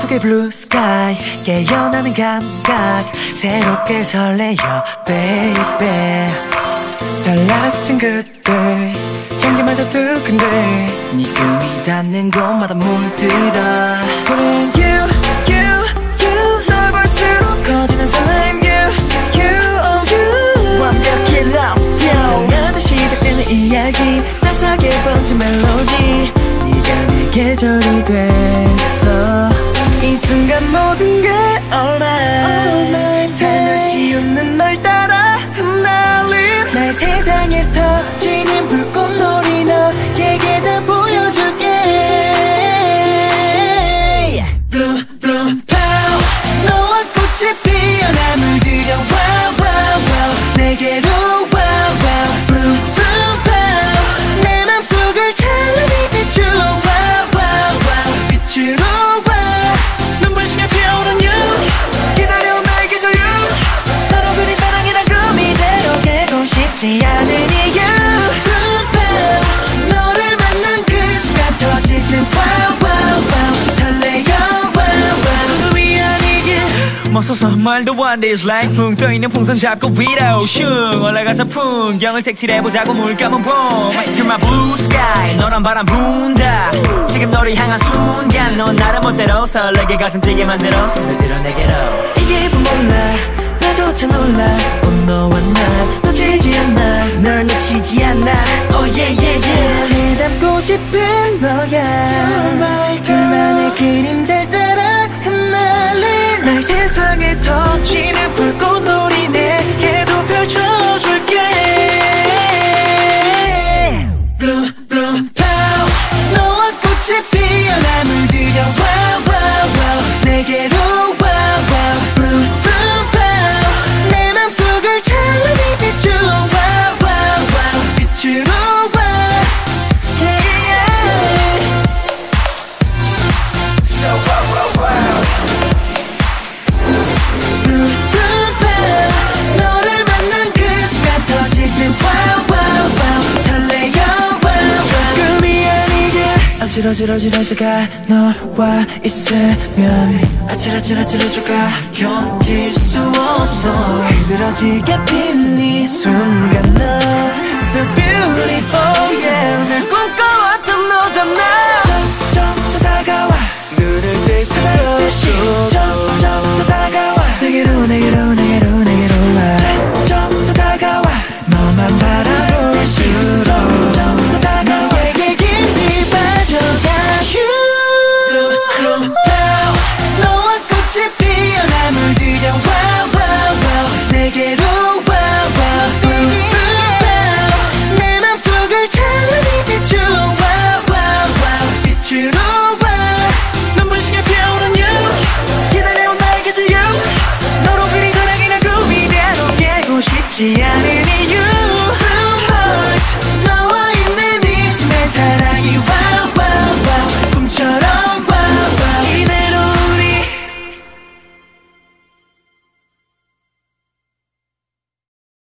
속의 blue sky 깨어나는 감각 새롭게 설레요 baby 잘난 스친 그때 향기마저 뜨끈데 네 숨이 닿는 곳마다 물들어 그래 you 널 볼수록 커지는 설렘 you 완벽히 love you 나도 시작되는 이야기 따스하게 번진 멜로디 네가 내게 절이 됐어 이 순간 모든 게 all mine 살며시 웃는 널 따라 흩날린 날 세상에 터지는 불꽃놀이 너에게 다 보여줄게 Blue blue pow 너와 꽃이 피어나 물들여 wow wow wow 내게로 wow wow Blue blue pow 내 맘속을 찬란히 비추어 wow wow wow 빛으로 눈부시게 피어오른 you 기다려온 나에게 줘 you 나도 그리 사랑이란 꿈이대로 깨고 싶지 않은 이유 Blue pow 너를 만난 그 순간 터질 듯 wow wow wow 설레요 wow wow 미안이길 멈서서 말도 안 돼 It's like 붕 떠있는 풍선 잡고 위로 슝 올라가서 풍경을 색칠해보자고 물 감은 봄 You're my blue sky 너란 바람 분다 지금 너를 향한 순간 넌 나를 멋대로 설레게 가슴 뛰게 만들어 스며들어 내게로 이 기분 몰라 나조차 놀라 너와 나 놓치지 않아 널 놓치지 않아 Oh yeah yeah yeah 내 닮고 싶은 너야 둘만의 그림자를 따라 흩날린 날 세상에 터지는 불꽃놀이 내게도 펼쳐줄게 Blue blue pow 너와 꽃이 피어나 물들여 wow wow wow 내게로 wow wow Blue blue pow 내 맘속을 찬란히 비추어 wow wow wow 빛으로 wow yeah yeah So wow wow wow Blue blue pow 너를 만난 그 순간 터질 듯 wow wow wow 설레요 wow wow 꿈이 아니게 어지러지가 너와 있으면 아찔아찔해져가 견딜 수 없어 흐드러지게 핀 이 순간 너 So beautiful yeah 늘 꿈꿔